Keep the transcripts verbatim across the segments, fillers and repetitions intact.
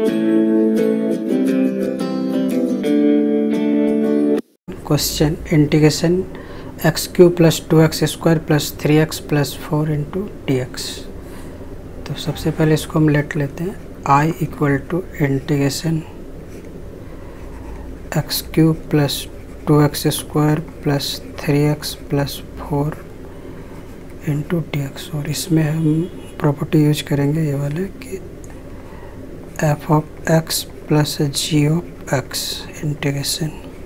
Question integration x cube plus two x square plus three x plus four into d x. तो सबसे पहले इसको हम let लेते हैं। I equal to integration x cube plus two x square plus three x plus four into d x. और इसमें हम प्रॉपर्टी यूज करेंगे ये वाले कि f of x plus g of x integration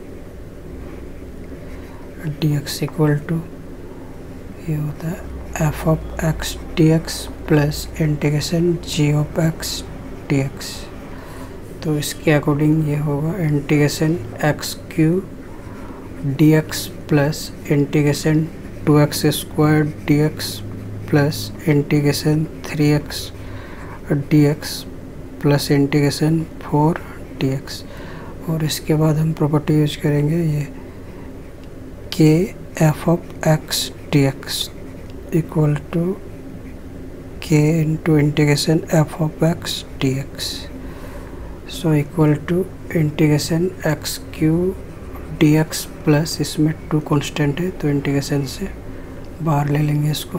d x equal to ये होता है f of x d x plus integration g of x d x. तो इसके अकॉर्डिंग ये होगा integration x cube d x plus integration two x square d x plus integration three x d x plus integration four d x. और इसके बाद हम property use करेंगे ये k f of x d x equal to k into integration f of x d x. So equal to integration x cube d x plus इसमें to constant है तो integration से बाहर ले लेंगे इसको।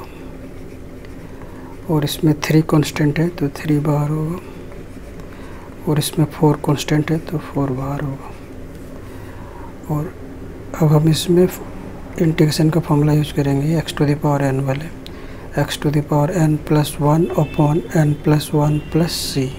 और इसमें थ्री कांस्टेंट है तो थ्री बाहर होगा। और इसमें फोर कांस्टेंट है तो फोर बाहर होगा। और अब हम इसमें इंटीग्रेशन का फॉर्मूला यूज करेंगे x to the power n वाले x to the power n plus one upon n plus one plus c.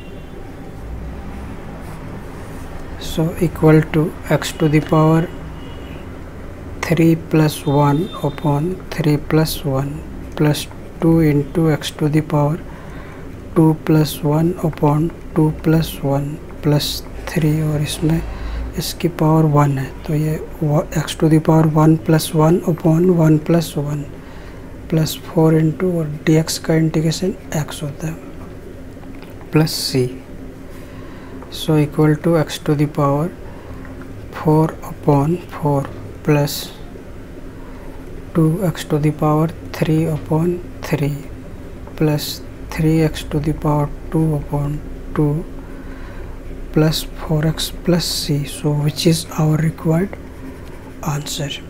So equal to x to the power three plus one upon three plus one plus two into x to the power two plus one upon two plus one plus three. और इसमें इसकी power one है तो ये x to the power one plus one upon one plus one plus four into और d x का integration x होता है plus c. So equal to x to the power four upon four plus two x to the power three upon three plus three x to the power two upon two plus four x plus c. So which is our required answer?